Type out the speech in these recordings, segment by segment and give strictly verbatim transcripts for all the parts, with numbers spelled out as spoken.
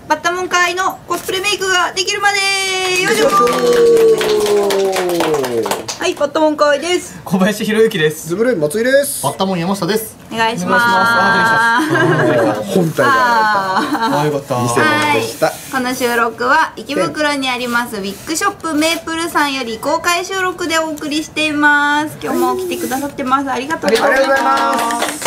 バッタモン会のコスプレメイクができるまでよいしょ。はい、バッタモン会です。 小林弘之です。 ズブレ松井です。 バッタモン山下です。 お願いします。 本体がああ、よかった。 はい、この収録は池袋にありますウィッグショップメープルさんより公開収録でお送りしています。今日も来てくださってます。ありがとうございます。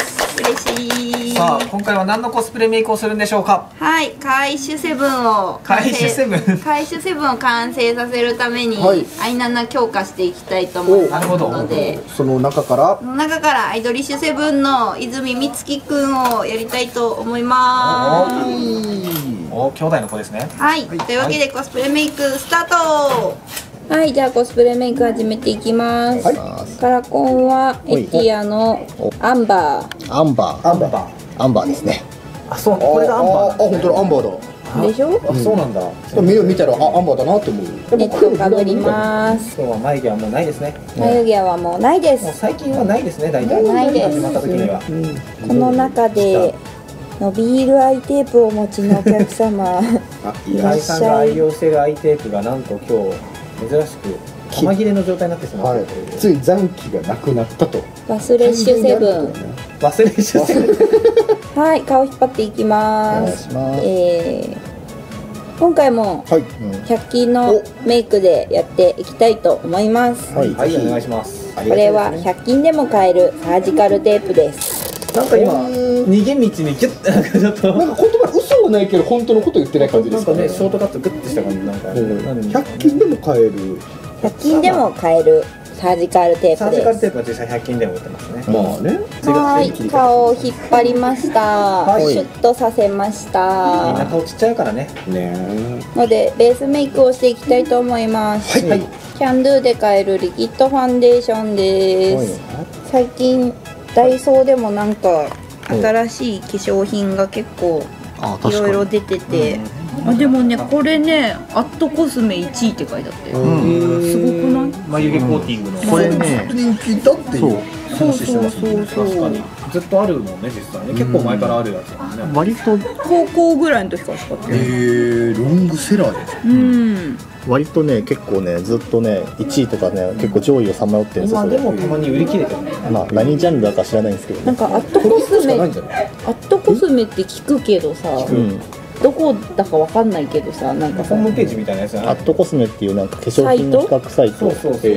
嬉しい。 さあ、今回は何のコスプレメイクをするんでしょうか。 はい、カイッシュセブンをカイッシュセブンカイッシュセブンを完成させるために、 はい、 アイナナ強化していきたいと思いますので、 その中からその中からアイドリッシュセブンの泉美月くんをやりたいと思います。 お、兄弟の子ですね。 はい、はい、というわけでコスプレメイクスタート。はい、じゃあコスプレメイク始めていきます。はい、カラコンはエティアのアンバー。 アンバー。 アンバー。 アンバーですね。 あ、そう、これがアンバー。 あ、本当だ、アンバーだ。 でしょ？ あ、そうなんだ。 目を見たら、あ、アンバーだなって思う。 ネットかぶります。 今日は眉毛はもうないですね。 眉毛はもうないです。 もう最近はないですね、大体。 ないです。 始まった時には。 この中で伸びるアイテープをお持ちのお客様。 岩井さんが愛用しているアイテープがなんと今日珍しく玉切れの状態になってしまったという。 つい残機がなくなったと。 バスレッシュセブン。 バスレッシュセブン。 はい、顔引っ張っていきます。えー今回もひゃく均のメイクでやっていきたいと思います。 はい、はい、お願いします。 これはひゃく均でも買えるサージカルテープです。 なんか今逃げ道にギュッなんかちょっとなんか言葉嘘はないけど本当のこと言ってない感じですかね。 なんかね、ショートカットグッとした感じなんか。 ひゃく均でも買える。 ひゃく均でも買えるサージカルテープです。 サージカルテープは実際ひゃく均でも売ってますね。 まあね。 はい、顔を引っ張りました。シュッとさせました。 みんな顔ちっちゃいからね。 ね。 のでベースメイクをしていきたいと思います。 はい。 キャンドゥで買えるリキッドファンデーションです。最近ダイソーでもなんか新しい化粧品が結構いろいろ出てて、あ、でもね、これね、アットコスメいちいって書いてあって、すごくない？ 眉毛コーティングのこれね、 人気だっていう話してますね。 確かにずっとあるもんね、実際ね。結構前からあるやつだもんね。 割と高校ぐらいの時から使ってる。 えー、ロングセラーです。 うん。 割とね、結構ね、ずっとね、いちいとかね、結構上位をさまよってるんですよ。 今でもたまに売り切れてるね。 まあ何ジャンルだか知らないんですけど、 なんかアットコスメ、アットコスメって聞くけどさ、どこだかわかんないけどさ、なんかホームページみたいなやつ。 アットコスメっていうなんか化粧品の比較サイト、 そうそうそう。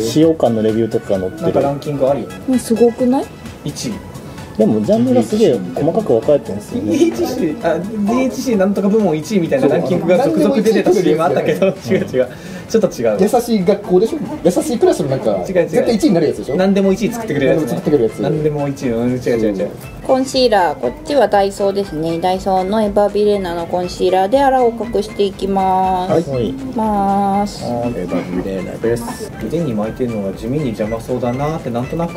使用感のレビューとか載ってる。 なんかランキングあるよね。 すごくない？ いちい。 でもジャンルがすげえ細かく分かれてるんですよね。 ディーエイチシー、あ、ディーエイチシー なんとか部門いちいみたいなランキングが続々出てた シーエム あったけど、違う違う、ちょっと違う。 優しい学校でしょ。優しいクラスのなんか違う違う、 絶対いちいになるやつでしょ。 何でもいちい作ってくれるやつ、 作ってくれるやつ。 何でもいちい、うん、違う違う違う。 コンシーラー、こっちはダイソーですね。ダイソーのエバービレーナのコンシーラーであらを隠していきます。 はい。 ます。 エバービレーナです。 腕に巻いてるのが地味に邪魔そうだなってなんとなく。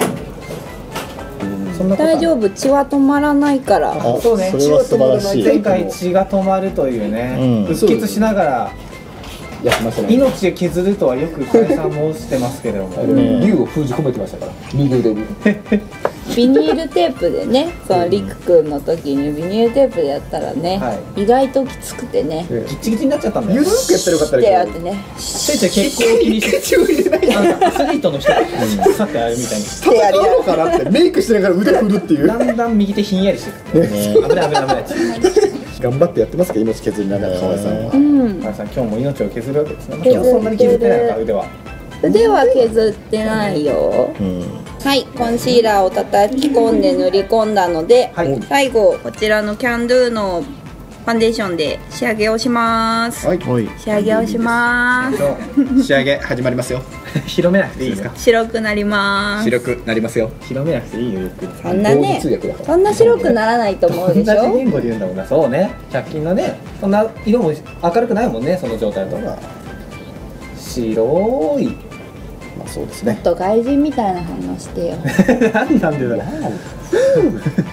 大丈夫、血は止まらないから。 あ、そうね、それは素晴らしい。 前回血が止まるというね、うっ血しながら命を削るとはよく加谷さん申してますけども、 竜を封じ込めてましたから、右腕に。 ビニールテープでね、そのリクくんの時にビニールテープでやったらね、意外ときつくてね、 ギッチギチになっちゃったんだよ。 ゆるくやったらよかったでやってね。 せいちゃん結構気にしてなんかアスリートの人がさってあれみたいにしてやるのかなってメイクしてながら腕振るっていう。 だんだん右手ひんやりしてくる。危ない危ない危ない。 頑張ってやってますか、命削りながら河合さんは。 うん。 河合さん今日も命を削るわけですね。今日そんなに削ってないのか、腕は。 腕は削ってないよ。はい、コンシーラーを叩き込んで塗り込んだので、最後こちらのキャンドゥのファンデーションで仕上げをします。 はい、 仕上げをします。 仕上げ始まりますよ。 広めなくていいですか？ 白くなります。 白くなりますよ。 広めなくていいよ、ゆっくり。 そんなね、そんな白くならないと思うでしょ。 同じ言語で言うんだもんな。そうね、ひゃく均のね、そんな色も明るくないもんね、その状態だと。白い。 まあそうですね。 もっと外人みたいな反応してよ。 なんなんでだ。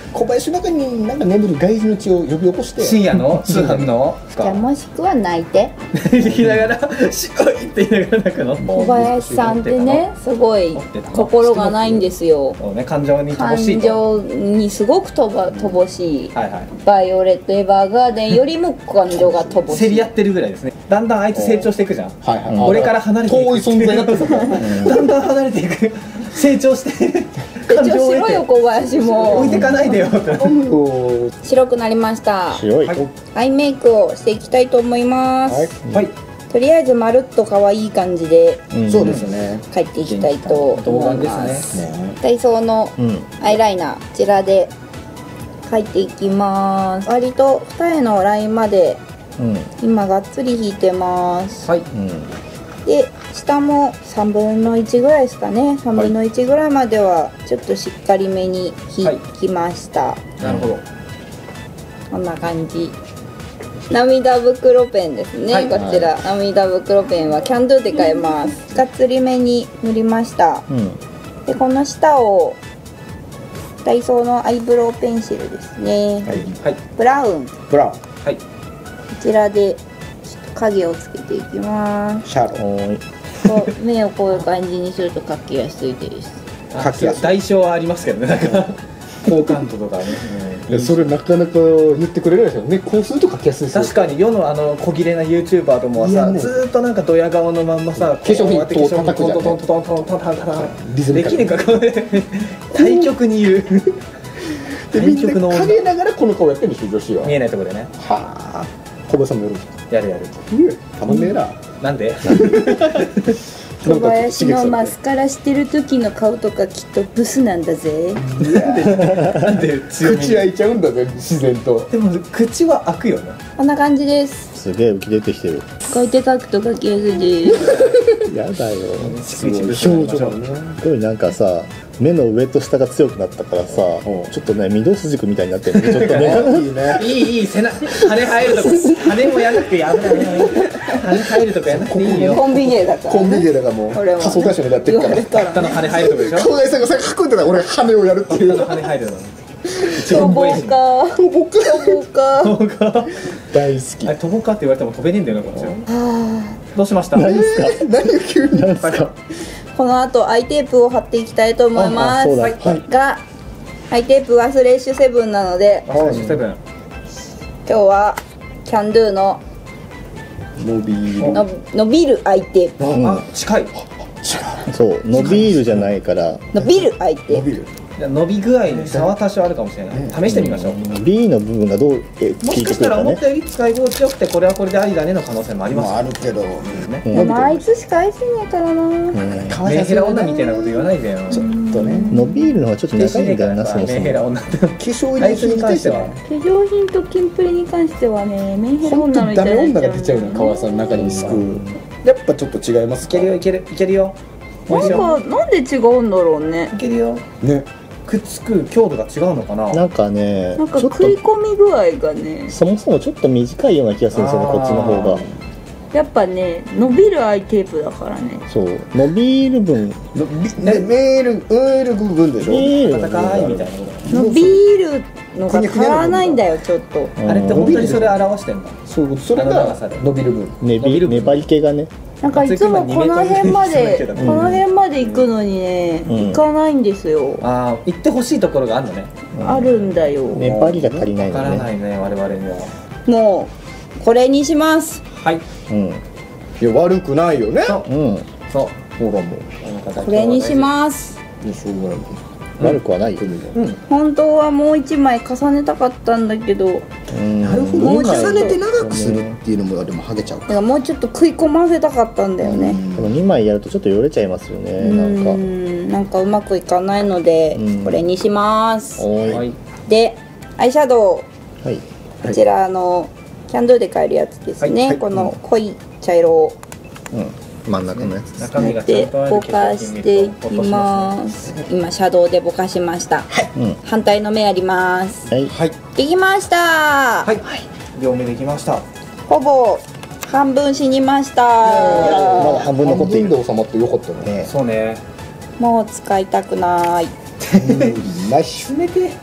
小林の中になんか眠る外人の血を呼び起こして深夜の通販のじゃあもしくは泣いて言いながら「しこい!」って言いながら泣くの。 小林さんってねすごい心がないんですよ。 そうね、感情に乏感しいと。 情にすごく乏ば乏しい、 はいはい。 バイオレット・エヴァーガーデンよりも感情が乏しい競り合ってるぐらいですね。だんだんあいつ成長していくじゃん。 はいはい、 俺から離れていく遠い存在になってるだんだん離れていく。成長して感情を成長しろよ小林も置いてかないでよって。 白くなりました。 白い、 はいアイメイクをしていきたいと思います、 はい。 とりあえずまるっと可愛い感じでうんそうですね。 描いていきたいと思いまですす。 ねダイソーのうんアイライナーこちらで描いていきます。割と二重のラインまでうん今がっつり引いてます。 はい。 うんで下もさんぶんのいちぐらいですかね。さんぶんのいちぐらいまではちょっとしっかりめに引きました、 なるほど。 こんな感じ。涙袋ペンですね、 はいこちら涙袋ペンはキャンドゥで買えます。がっつりめに塗りました。 うんでこの下をダイソーのアイブロウペンシルですね、 はい。 ブラウンこブラウン、 はい。 ちらでちょっと影をつけていきますシャロおーいこう目をこういう感じにすると描きやすいです。 あ、 書きやすい代償はありますけどね。なんか好感度とかね。 いやそれなかなか言ってくれないですよね。こうすると書きやすいですよ。 確かに世のあの小切れな YouTuber ともはいさ、 やねずーっとなんかドヤ顔のまんまさ、 化粧品こうやってと叩くじゃんねトントントントントントントントントンリズム感できねえかこれ対極にいるでみん対極のな陰ながらこの顔やってるんですよ女子は。 見えないところでね。 はあ。小林さんもやるんですか。 やるやる。 うえたまんねえな。 なんで？ 小林のマスカラしてる時の顔とかきっとブスなんだぜ。 なんで強めに口開いちゃうんだぜ自然と。 でも口は開くよね。 こんな感じです。 すげえ浮き出てきてる。 こうやって描くと描きやすいですやだよ。 すごい表情がね。 すごいなんかさ、目の上と下が強くなったからさ、 うんちょっとね御堂筋くみたいになってるね。ちょっとね。 いいね。 いいいい背中羽入るとこ羽もやんなくてやぶない羽入るとこやんなくていいよ。 コンビニだからコンビニだからもう俺も仮想大賞でやってるから。 下の羽入るとこでしょ。 小林さんがさっき書いてた俺羽をやるっていう。 下の羽入るの。一トボ番怖いし。 かと僕トボかトボか。 大好きあれ飛ぼうかって言われても飛べねえんだよなこっちは。 あどうしました？ 何ですか。 何が急に何ですか。 ーこの後アイテープを貼っていきたいと思いまあそうだ。 すはい。 がアイテープはフレッシュセブンなのであ、最初セブン。 今日はキャンドゥの伸びる。 の伸びるアイテープあ、近い。 そう伸びるじゃないから。 伸びるアイテープ伸びる。 じゃあ伸び具合に差は多少あるかもしれない。試してみましょう。 B の部分がどうえもしか効いてくるかねしたら思っ。たより使い心地よくてこれはこれでありだねの可能性もありますまああるけど。 ね。 うんでもあいつしか愛せないからな、 うんメンヘラ女みたいなこと言わないでよ。 ちょっとね。 伸びるのはちょっと長いんだよな、そもそメンヘラも。 女って。 化粧あいつに関しては化粧品とキンプリに関してはねメンヘラ本当女のにダメ女が出ちゃうのの川さんの中にすく。やっぱちょっと違いますか。 いけるよいけるいけるよ。 なおいしいよ。 んかなんで違うんだろうねいけるよ。 ね。 くっつく強度が違うのかな。 なんかね、 なんかちょっ食いと込み具合がねそもそもちょっと短いような気がするんですよね、 あーこっちの方が。 やっぱね伸びるアイテープだからねそう伸びる分、 のびねメールメール部分でしょ。 ビールの温かいみたいなこ伸びるのが変わらないんだよちょっとと。あれって本当にそれ表してんだ。 そうそれあの長がさで伸びる分。 ね伸びる分び粘り気がね。 なんかいつもこの辺までこうんの辺まで行くのにねうん行かないんですよああ、行ってほしいところがあるのね。 あるんだよ粘りが足りないわからのね。 ないね我々には。 もうこれにしますはい。 うんいや悪くないよね。 そううんそう。 ほらもこれにしますう。いやしょうがない。 悪くはないよ。 うん。 本当はもう一枚重ねたかったんだけどだうんなるほど。 もうちょっと重ねて長くするっていうのもでもハゲちゃうか。 からもうちょっと食い込ませたかったんだよねでもにまいやるとちょっとよれちゃいますよね、 うなんか。 んなんかうまくいかないのでうんこれにしますおーい。 はい。 でアイシャドウはい。 こちらあのキャンドゥで買えるやつですね、 はいはいこの濃い茶色をうん。真ん中のやつ。 中身がちゃでんとあるぼかしていきます今シャドウでぼかしましたうん。 反対の目やりますはい。 はい。 できました、 はい。両目できました。 ほぼ半分死にましたまだ半分残っている。 半分で収まってよかったね。 ねそうね。 もう使いたくないナイス。 冷て。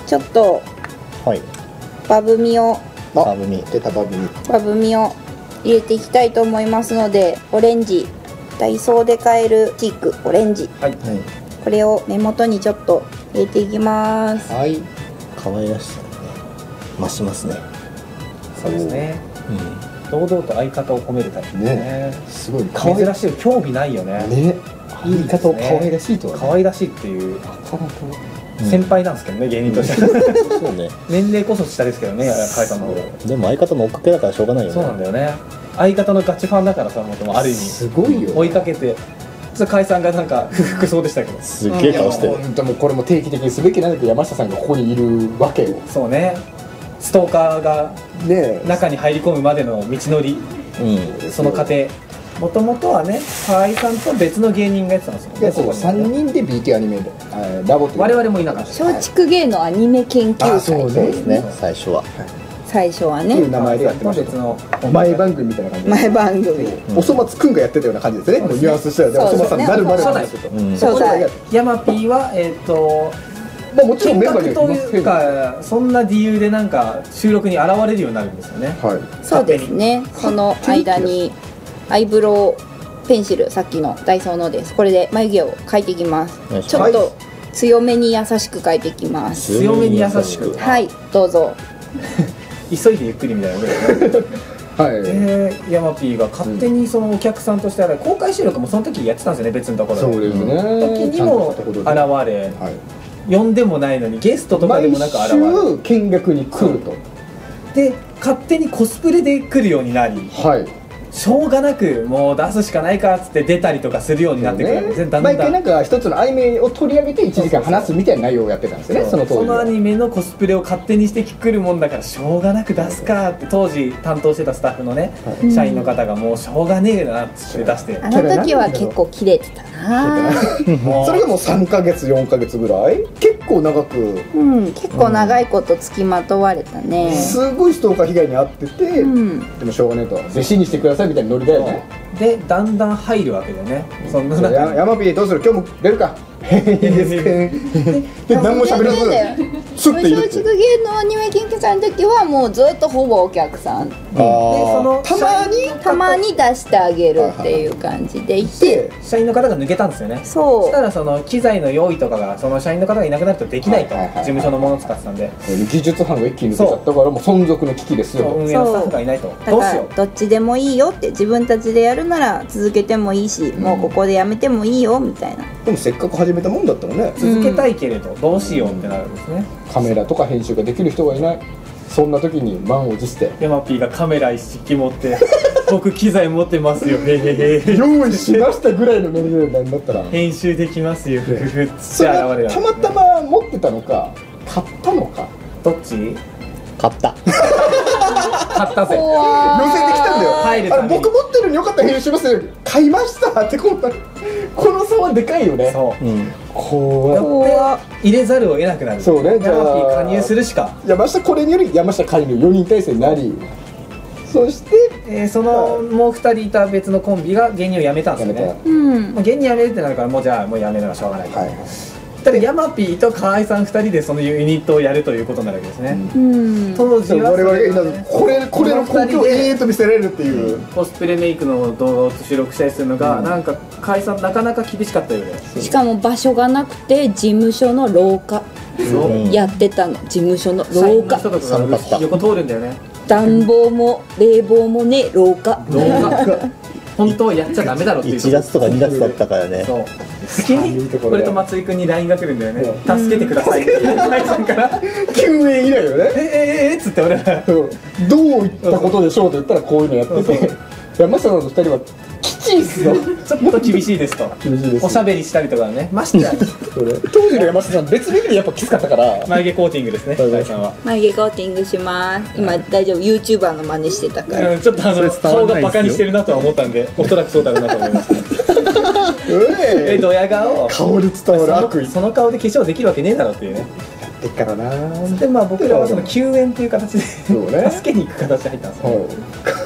ちょっとはいバブミをバブミ出たバブミバブミを入れていきたいと思いますので、オレンジ、ダイソーで買えるチークオレンジ、 はい、 これを目元にちょっと入れていきます。 はい可愛らしさがね増しますね。 そうですね、 うん堂々と相方を褒めるタイプですね。 ねすごい可愛珍しい、興味ないよね。 ねいい言い方を可愛らしいとはね可愛らしいっていうなかなか先輩なんですけどね、芸人としてはそうね。 年齢こそ下ですけどね、甲斐さんの方が。 でも相方の追っかけだからしょうがないよね。 そうなんだよね、相方のガチファンだからさ、もうある意味すごいよ追いかけて、甲斐さんがなんか不服そうでしたけど、 すっげえ顔してる。 本当もうこれも定期的にすべきなんだけど、山下さんがここにいるわけよそうね、ストーカーがね中に入り込むまでの道のり、 うん。 その過程、もともとはね、河合さんと別の芸人がやってたんですよね。 いやそうさんにんで ビーティー アニメであラボという我々もいなかった。 松竹芸能アニメ研究会、 あそうそうですね。最初は。 最初はねっていう名前でやってました別の前番組みたいな感じで前番組、 おそ松くんがやってたような感じですね。もうニュアンスしたらおそ松さんになるまでなんですけど、 うん。 初代ヤマピーはえっとまあもちろん見メンバーに学とはいますけど、はいうか、そんな理由でなんか収録に現れるようになるんですよね。 い。 そうですね。その間にアイブロウペンシル、さっきのダイソーのです。これで眉毛を描いていきますお願い。しちますょっと強めに優しく描いていきます。 強めに優しく、 はい、どうぞ。 急いでゆっくりみたいなぐらいね。 はい。 でヤマピーが勝手にそのお客さんとしてあれ公開収録もその時やってたんですよね、別のところで。 そうですね。 時にも現れ、 はい。 呼んでもないのにゲストとかでもなく現れ毎週見学に来ると。 で勝手にコスプレで来るようになり、 はい。 しょうがなくもう出すしかないかっつって出たりとかするようになってくるんですね。だんだん毎回なんか一つのアニメを取り上げていちじかん話すみたいな内容をやってたんですよね。その当そ時は。 のアニメのコスプレを勝手にしてくるもんだからしょうがなく出すかって当時担当してたスタッフのね、 い社員の方がもうしょうがねえなっつって出して、 あの時は結構キレてたな。 もうそれがもうさんかげつよんかげつぐらい結構長くうん、結構長いこと付きまとわれたね。 すごいストーカー被害に遭ってて、 うん、 でもしょうがねえと弟子にしてくださいみたいなノリだよね。 でだんだん入るわけだよね。そんな中や山 P どうする今日も出るかいいですかで何も喋らずスッているって松竹芸能アニメ研究会の時はもうずっとほぼお客さん、 でそのたまにたまに出してあげるっていう感じでいて、 社員の方が抜けたんですよね。 そそしたらその機材の用意とかがその社員の方がいなくなるとできないと、 はいはいはいはい事務所のものを使ってたんで、 技術班が一気に抜けちゃったからもう存続の危機ですよ。 そう運営のスタッフがいないとうだからどうしよう。 どっちでもいいよって、自分たちでやるなら続けてもいいし、もうここでやめてもいいよみたいな。 でもせっかく始めたもんだったらね、 続けたいけれどどうしようってなるんですね。 カメラとか編集ができる人がいない。そんな時に満を持してヤマピーがカメラ一式持って僕機材持ってますよへへへ用意しましたぐらいのノリでなんだったら編集できますよふふふっつそれって現れる。 たまたま持ってたのか買ったのかどっち買った。 買ったぜ。 寄せてきたんだよ。あれ入るために僕持ってるのよかったら編集ますよ買いましたってこうこの差はでかいよね。 そううん。 こやって入れざるを得なくなる。 そうねじゃあヤマピー加入するしか。 う山下これにより山下介入よにん体制になり、そしてえーそのもうふたりいた別のコンビが芸人を辞めたんですよやめね。 うん、 もう芸人辞めるってなるからもうじゃあもう辞めるのはしょうがない。 はいただヤマピーと河合さんふたりでそのユニットをやるということになるわけですね。 うん、 当時は我々がいなねこれこれの光景を永遠と見せられるっていう。 コスプレメイクの動画を収録したりするのが、 うんなんか河合さんなかなか厳しかったようで。 しかも場所がなくて事務所の廊下そううんやってたの。事務所の社員廊下、 の人とか寒かったが横通るんだよね。 暖房も冷房もね、廊下。 動画本当はやっちゃダメだろっていういちがつとかにがつだったからね。 そう好きにこれと松井君に ライン が来るんだよね。助けてくださいって河合さんから救援以来よね。 ええええっつって俺らうんどういったことでしょうと言ったらこういうのやってて、山下さんのふたりはきちいっすよ。 ちょっと厳しいですと。 厳しいですおしゃべりしたりとかね。ましてやそれ当時の山下さん別レベルでやっぱきつかったから眉毛コーティングですね河合さんは。 眉毛コーティングします。今大丈夫、YouTuber の真似してたから。 うんちょっとあの顔がバカにしてるなとは思ったんでおそらくそうだろうなと思います。ええドヤ顔顔で伝わる悪意その顔で化粧できるわけねえだろっていうね。 でっからな。 でまあ僕らはその救援っていう形でそうね助けに行く形で入ったんですよ。 はい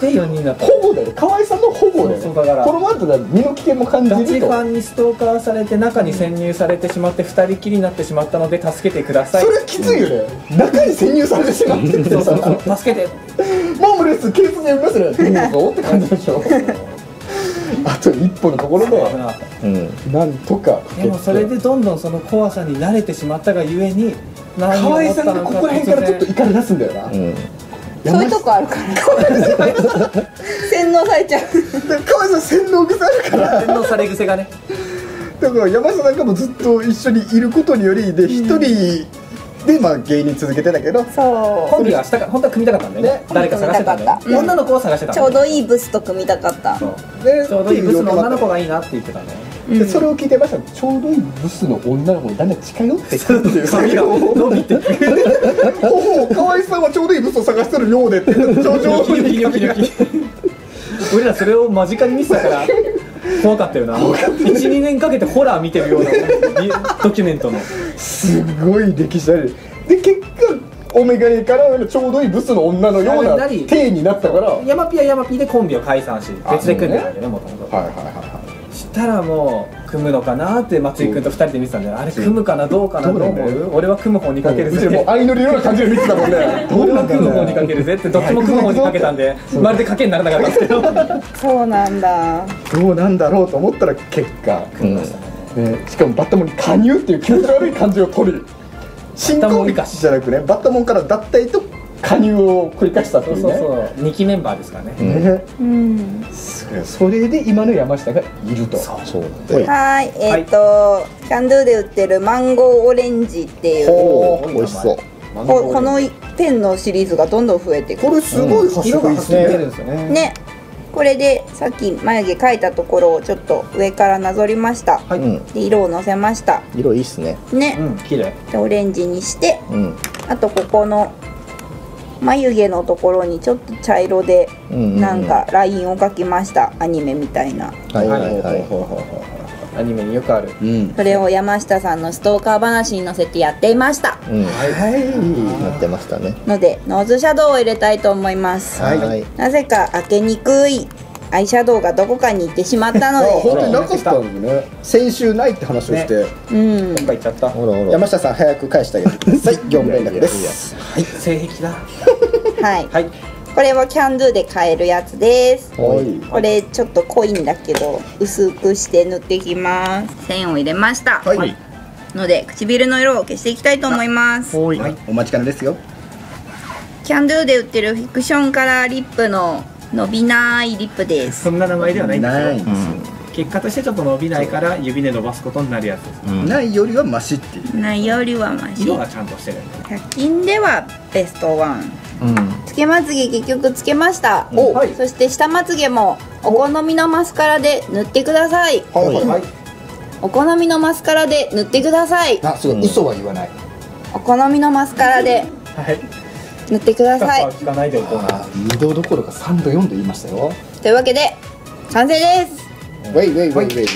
てよにんだった。 保護だよ、河合さんの保護だよ。 そうそうだからこのままだと身の危険も感じガチると。 ファンにストーカーされて中に潜入されてしまってふたりきりになってしまったので助けてください。 それきついよね。中に潜入されてしまってってそうそうさ、 そう助けて。 マムレス警察に呼びますね。どうぞって感じでしょ。あと一歩のところで危なかった。 うんなんとか。 でもそれでどんどんその怖さに慣れてしまったがゆえに何を河合思ったのかさんがここら辺からちょっと怒り出すんだよな。 うんそういうとこあるから洗脳されちゃう。 河合さん洗脳癖あるから。 洗脳され癖がね。 だから山下なんかもずっと一緒にいることによりで一人でまあ芸人続けてたけど、 そコンビはしたか本当は組みたかったんだよね。誰か探してたんだよ。 組みたかった女の子を探してたんう。ちだよ。 ょうどいいブスと組みたかった。 そうねちょうどいいブスの女の子ががいいなって言ってたんだよ。 でそれを聞いてました。ちょうどいいブスの女の子にだんだん近寄ってくるっていう。 髪が伸びてくる。 ほほ河合さんはちょうどいいブスを探してるようでって徐々 ニョキニョキニョキニョキ。俺らそれを間近に見てたから怖かったよな。いちにねんかけてホラー見てるようなドキュメントの。 すごい歴史ある。で結果オメガネからちょうどいいブスの女のような体になったから。 ヤマピはヤマピでコンビを解散し別で組んでたんだよね、もともと。 はいはいはいはしたらもう組むのかなって松井君とふたりで見てたんだよ。あれ組むかなどうかなどう思う？俺は組む方にかけるぜ。 もう相乗りのような感じで見てたもんね。 俺は組む方にかけるぜってどっちも組む方にかけたんでまるで賭けにならなかったんですけどそうなんだ。 どうなんだろうと思ったら結果組みましたね。 ね、しかもバッタモンに加入っていう気持ち悪い感じを取る新婚じゃなくね、バッタモンから脱退と加入を繰り返したってそういうね。 そうそうにきメンバーですからね。 ね、 うん。 それで今の山下がいると。 そうはい、えっと、キャンドゥで売ってるマンゴーオレンジっていう。 おお美味しそう。 ここのペンのシリーズがどんどん増えてくる。 これすごい発色がはっきり出るんね。 ですよね。 ね。これでさっき眉毛描いたところをちょっと上からなぞりました。 はい。 うんで色をのせました。 色いいっすね。 ね。 うん綺麗。 でオレンジにして、 うんあとここの眉毛のところにちょっと茶色でうんなんかラインを描きました。アニメみたいな。 はいはいはい。 アニメによくある。 うんそれを山下さんのストーカー話に乗せてやっていましたうんはい。 なってましたね。 のでノーズシャドウを入れたいと思います。 はいはい。 なぜか開けにくいアイシャドウがどこかに行ってしまったのあ、本で、 当になかったんですね。先週ないって話をして、 うん、 どっか行っちゃった。 ほらほら。 山下さん早く返してあげてください。業務連絡です。 はい性癖だ。 はい、 はい。 これはキャンドゥで買えるやつです。 はい。 これちょっと濃いんだけど薄くして塗っていきます。線を入れました、 はい。 ので唇の色を消していきたいと思います。 おい。 はい。お待ちかねですよ。 キャンドゥで売ってるフィクションカラーリップの伸びないリップですそんな名前ではないんですよ。 ないんですよ。 結果としてちょっと伸びないから指で伸ばすことになるやつです。 うんないよりはマシっていう。 ないよりはマシ。 色がちゃんとしてるんで。 ひゃく均ではベストワン。 うん。 つけまつげ結局つけました。 おはいそして下まつげもお好みのマスカラで塗ってください。 はいはい。 はい。 お好みのマスカラで塗ってください。 あ、すごい、嘘は言わない。 お好みのマスカラではい。 塗ってください。 聞かないでおこうな。 にどどころかさんどよんど言いましたよ。 というわけで完成です。 ウェイウェイウェイウェイウェイ。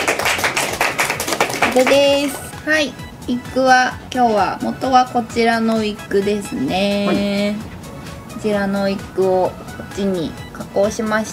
完成です。はい。ウィッグは今日は元はこちらのウィッグですね。こちらのウィッグをこっちに加工しました。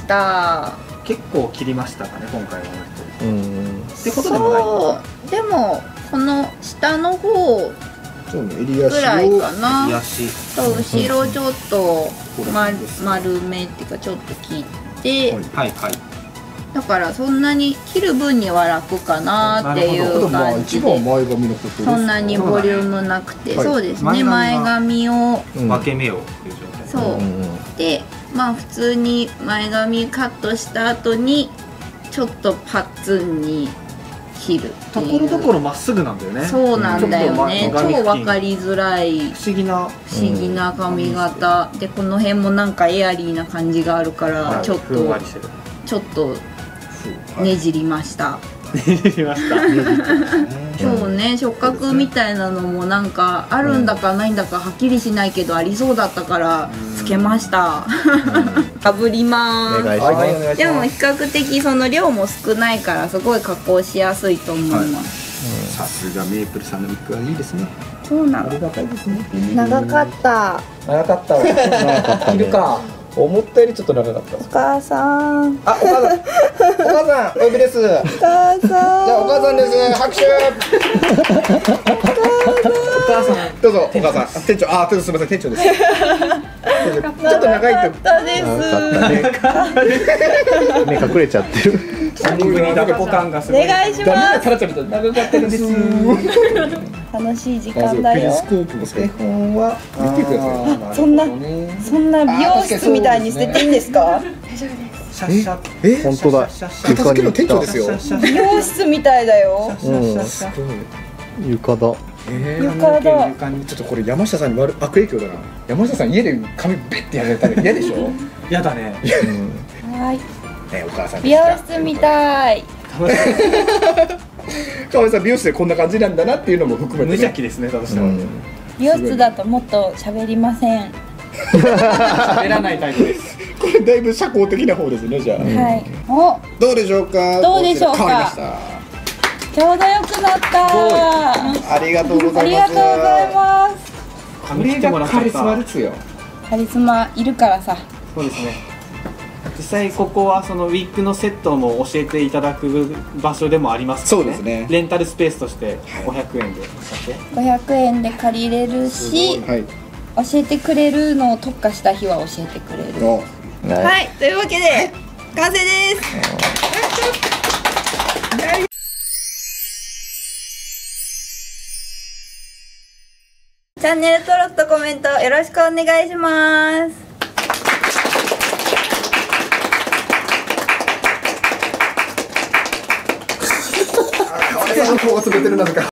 結構切りましたかね今回は。 うん。 ってことでもない。 そう。でもこの下の方そうね、襟足ぐらいを。 かな。 癒し。 と後ろちょっと丸丸めっていうかちょっと切って、 はいはい。 だからそんなに切る分には楽かなっていうまあ感じで、 一番前髪のことです。 そんなにボリュームなくて、 はいそうです前ね。 髪が前髪をうん分け目をっていう状態。 そう、 うんでまあ普通に前髪カットした後にちょっとパッツンに切るっていう。 ところどころまっすぐなんだよね。 そうなんだよね。 ちょっと前超わかりづらい不思議な。 不思議な髪型、でこの辺もなんかエアリーな感じがあるからちょっふんわとりしてる。 ちょっとねじりました。 ねじりました。 今日ね触覚みたいなのもなんかあるんだかないんだかはっきりしないけどありそうだったからつけましたかぶりまお願いーします。 はいお願いす。でもします。 比較的その量も少ないからすごい加工しやすいと思います、 さすがメープルさんのウィッグはいいですね。 そうなの。 ありがたいですね。 長かった。 長かったわ。切るか。 思ったよりちょっと長かったお母さん。 あ、お母さんお母さんお呼びですじゃお母さん。 あお母さんです拍手お母さんどうぞお母さん店長あ、すみません店長ですちょっと長いと長かったです。 目隠れちゃってる。 筋肉に抱っこ感がすごい。 お願いしダメます。 だタラちゃんみたい長かったです楽しい時間だよ。 クリスコープの手本は見てくださいそんなそんな美容室みたいに捨てていいんですか？ シャッシャッえ本当だ。 片付けの店長ですよ美容室みたいだよ。 うん。床だ。 え床だ。 床にちょっとこれ山下さんに悪悪影響だな山下さん家で髪ベッてやられたら嫌でしょやだね。 はい。 ねお母さん美容室みたい。 かわいさん美容室でこんな感じなんだなっていうのも含めて無邪気ですね、私は。 美容室だともっと喋りません。 喋らないタイプです。 これだいぶ社交的な方ですねじゃあはい。お、 どうでしょうかどうでしょうか変わりましたちょうどよくなった。 ありがとうございますありがとうございます。 これがカリスマですよカリスマいるからさ。 そうですね。実際ここはそのウィッグのセットも教えていただく場所でもありますからね。 そうですねレンタルスペースとしてごひゃくえんでしたっけ？ ごひゃくえんで借りれるし、 はい教えてくれるのを特化した日は教えてくれる。 のははい、というわけで完成です。チャンネル登録とコメントよろしくお願いします。 かわいさんの方が詰めてるなぜか